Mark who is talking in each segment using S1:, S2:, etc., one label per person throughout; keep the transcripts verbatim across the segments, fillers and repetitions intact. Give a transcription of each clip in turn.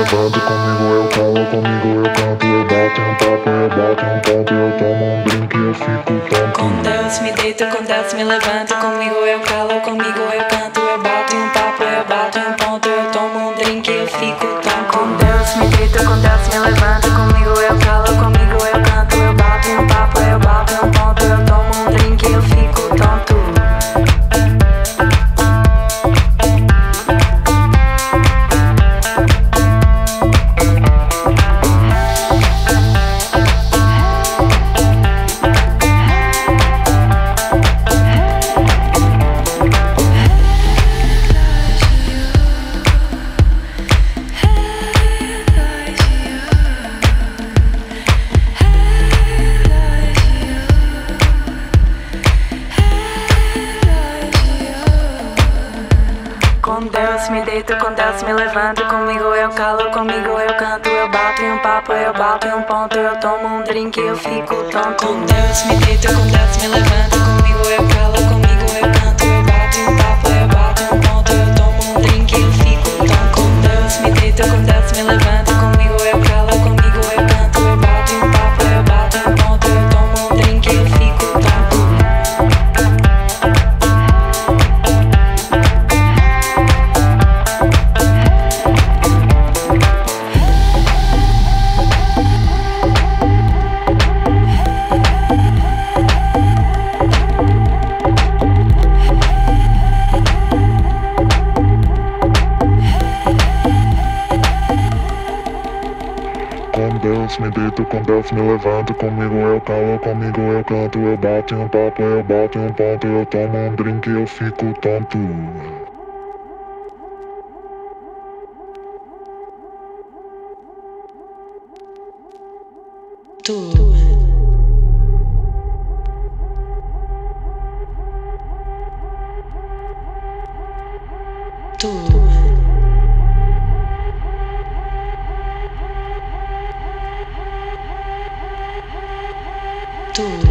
S1: levanto, comigo eu calo, comigo eu canto, eu bato um papo, eu bato um ponto, eu tomo um drink e eu fico tonto.
S2: Com Deus me deito, com Deus me levanto, comigo eu calo, comigo eu canto, eu bato um papo, eu bato um ponto, eu tomo um drink e eu fico tonto. Com Deus me deito, com Deus me levanto, comigo eu calo, comigo eu canto, eu bato um papo, eu bato um ponto, eu tomo um drink e eu fico tonto. Com Deus me deito, com Deus me levanto, comigo eu calo, comigo eu canto, eu bato em um papo, eu bato em um ponto, eu tomo um drink e eu fico tonto. Com Deus me deito, com Deus me levanto, comigo eu calo, comigo eu canto, eu bato em um papo, eu bato em um ponto, eu tomo um drink e eu fico tonto. Com Deus me deito, com Deus me levanto, comigo eu calo, comigo eu canto, eu bato em um papo, eu bato em um ponto, eu tomo um drink e eu fico tonto.
S1: Com Deus me deito, com Deus me levanto, comigo eu calo, comigo eu canto, eu bato em um papo, eu bato em um ponto, eu tomo um drink e eu fico tonto.
S2: Tu. Tu. Tu.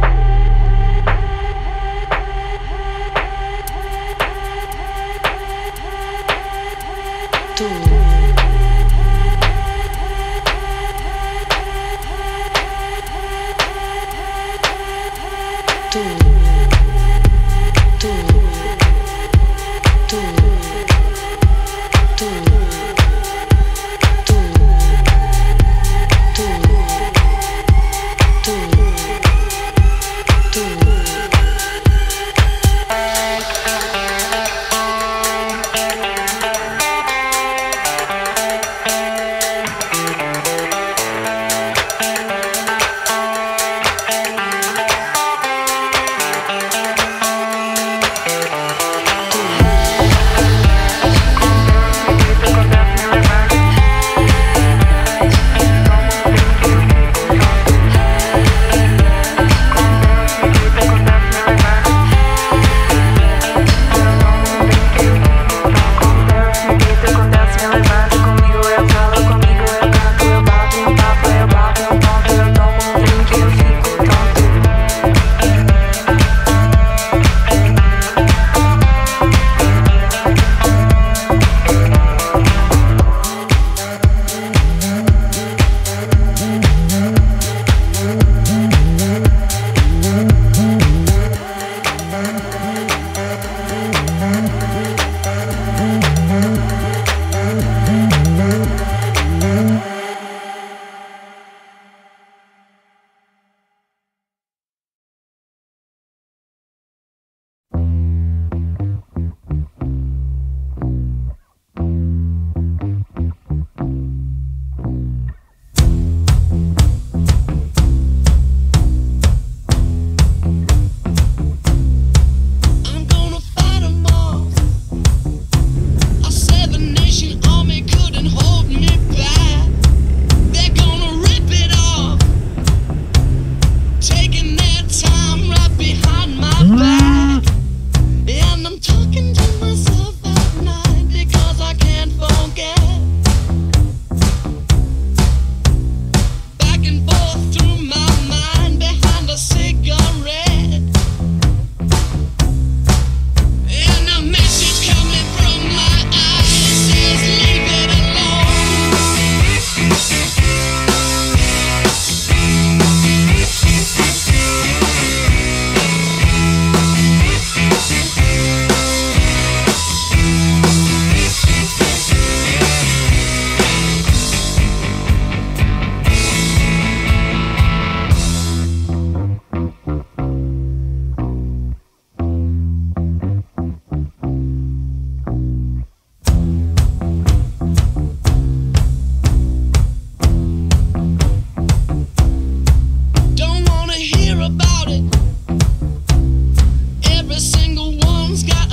S2: Tu. Tu.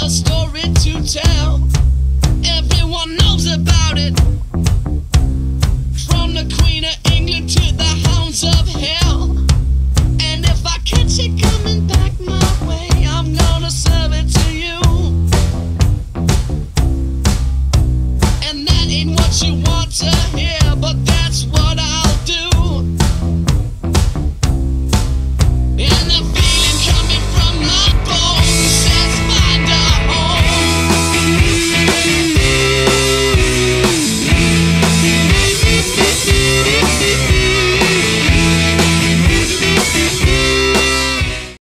S3: a story to tell.